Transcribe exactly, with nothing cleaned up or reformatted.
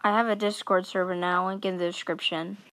I have a Discord server now, link in the description.